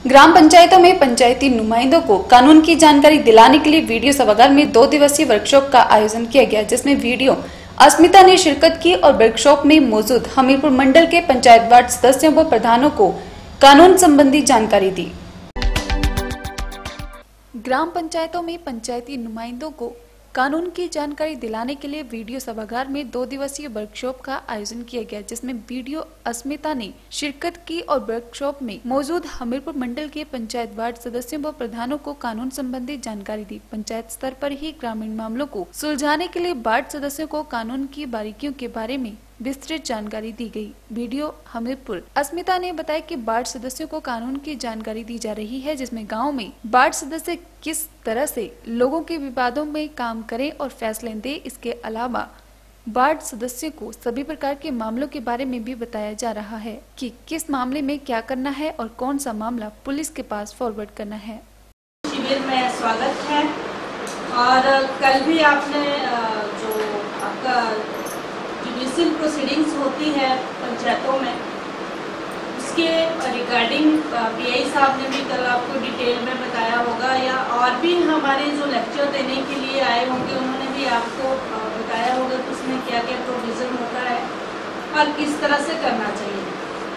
ग्राम पंचायतों में पंचायती नुमाइंदों को कानून की जानकारी दिलाने के लिए वीडियो सभागार में 2 दिवसीय वर्कशॉप का आयोजन किया गया, जिसमें वीडियो अस्मिता ने शिरकत की और वर्कशॉप में मौजूद हमीरपुर मंडल के पंचायत वार्ड सदस्यों व प्रधानों को कानून संबंधी जानकारी दी। ग्राम पंचायतों में पंचायती नुमाइंदों को कानून की जानकारी दिलाने के लिए वीडियो सभागार में 2 दिवसीय वर्कशॉप का आयोजन किया गया, जिसमें वीडियो अस्मिता ने शिरकत की और वर्कशॉप में मौजूद हमीरपुर मंडल के पंचायत वार्ड सदस्यों व प्रधानों को कानून संबंधी जानकारी दी। पंचायत स्तर पर ही ग्रामीण मामलों को सुलझाने के लिए वार्ड सदस्यों को कानून की बारीकियों के बारे में विस्तृत जानकारी दी गई। वीडियो हमीरपुर अस्मिता ने बताया कि वार्ड सदस्यों को कानून की जानकारी दी जा रही है, जिसमें गांव में वार्ड सदस्य किस तरह से लोगों के विवादों में काम करें और फैसले दें। इसके अलावा वार्ड सदस्यों को सभी प्रकार के मामलों के बारे में भी बताया जा रहा है कि किस मामले में क्या करना है और कौन सा मामला पुलिस के पास फॉरवर्ड करना है। शिविर में स्वागत है। और कल भी आपने जो आपका जुडिशियल प्रोसीडिंग्स होती है पंचायतों में, उसके रिगार्डिंग पीआई साहब ने भी कल आपको डिटेल में बताया होगा, या और भी हमारे जो लेक्चर देने के लिए आए होंगे उन्होंने भी आपको बताया होगा कि उसमें क्या क्या प्रोविज़न होता है और किस तरह से करना चाहिए।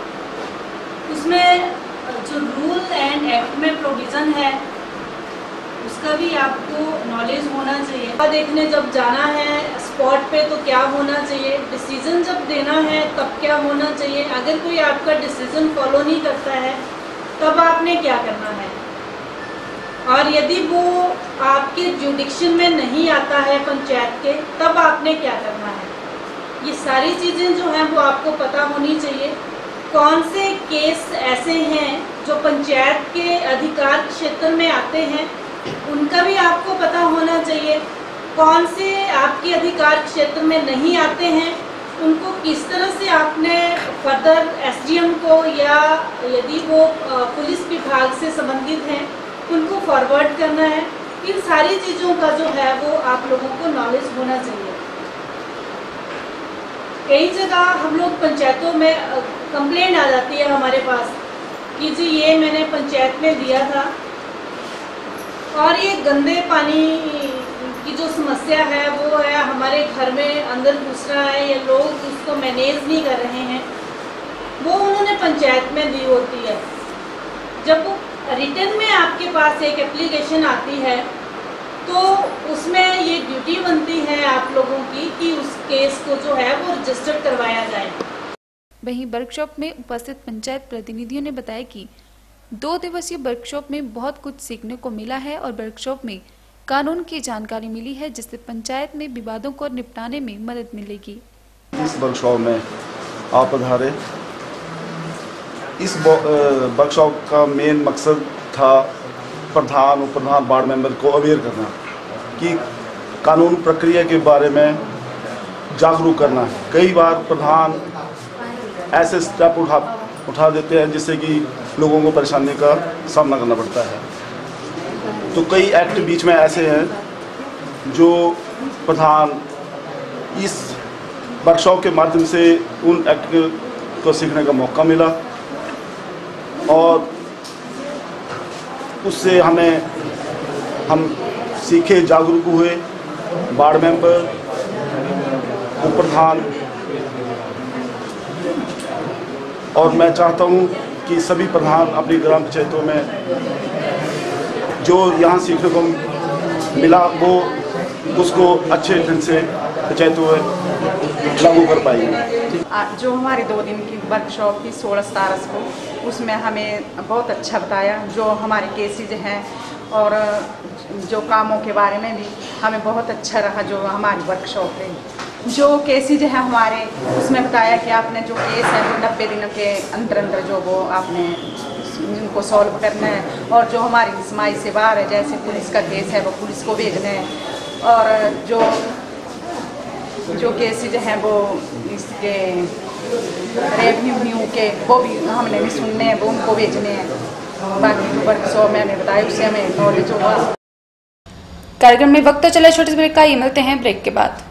उसमें जो रूल एंड एक्ट में प्रोविज़न है उसका भी आपको नॉलेज होना चाहिए। देखने जब जाना है स्पॉट पे तो क्या होना चाहिए, डिसीजन जब देना है तब क्या होना चाहिए, अगर कोई आपका डिसीजन फॉलो नहीं करता है तब आपने क्या करना है, और यदि वो आपके जुडिक्शन में नहीं आता है पंचायत के तब आपने क्या करना है। ये सारी चीज़ें जो हैं वो आपको पता होनी चाहिए। कौन से केस ऐसे हैं जो पंचायत के अधिकार क्षेत्र में आते हैं उनका भी आपको पता होना चाहिए। कौन से आपके अधिकार क्षेत्र में नहीं आते हैं उनको किस तरह से आपने फर्दर एसडीएम को, या यदि वो पुलिस विभाग से संबंधित हैं उनको फॉरवर्ड करना है। इन सारी चीज़ों का जो है वो आप लोगों को नॉलेज होना चाहिए। कई जगह हम लोग पंचायतों में कंप्लेंट आ जाती है हमारे पास कि जी ये मैंने पंचायत में दिया था और ये गंदे पानी की जो समस्या है वो है हमारे घर में अंदर घुस रहा है, या लोग उसको मैनेज नहीं कर रहे हैं, वो उन्होंने पंचायत में दी होती है। जब वो रिटर्न में आपके पास एक एप्लीकेशन आती है तो उसमें ये ड्यूटी बनती है आप लोगों की कि उस केस को जो है वो रजिस्टर करवाया जाए। वहीं वर्कशॉप में उपस्थित पंचायत प्रतिनिधियों ने बताया कि 2 दिवसीय वर्कशॉप में बहुत कुछ सीखने को मिला है और वर्कशॉप में कानून की जानकारी मिली है, जिससे पंचायत में विवादों को निपटाने में मदद मिलेगी। इस वर्कशॉप में आप पधारे। इस वर्कशॉप का मेन मकसद था प्रधान और प्रधान वार्ड मेंबर को अवेयर करना कि कानून प्रक्रिया के बारे में जागरूक करना। कई बार प्रधान ऐसे स्टेप उठा देते हैं जिससे कि लोगों को परेशानी का सामना करना पड़ता है। तो कई एक्ट बीच में ऐसे हैं जो प्रधान इस वर्कशॉप के माध्यम से उन एक्ट को सीखने का मौका मिला और उससे हम सीखे, जागरूक हुए। वार्ड मेंबर, उप प्रधान, और मैं चाहता हूँ कि सभी प्रधान अपनी ग्राम पंचायतों में जो यहाँ सीखने को मिला वो उसको अच्छे ढंग से पंचायतों में लागू कर पाएंगे। जो हमारी 2 दिन की वर्कशॉप थी 16-17 को, उसमें हमें बहुत अच्छा बताया जो हमारे केसेज हैं और जो कामों के बारे में भी हमें बहुत अच्छा रहा। जो हमारी वर्कशॉप है जो केसेज है हमारे, उसमें बताया कि आपने जो केस है वो 90 दिनों के अंदर जो वो आपने उनको सॉल्व करना है, और जो हमारी समाई से बाहर है जैसे पुलिस का केस है वो पुलिस को भेजना है, और जो केसेज हैं वो इसके रेवेन्यू के वो भी हमने भी सुनने हैं, वो उनको भेजने हैं। बाकी वर्कशॉप मैंने बताया उससे हमें नॉलेज होगा। कार्यक्रम में वक्त चला छोटे ब्रेक का, ये मिलते हैं ब्रेक के बाद।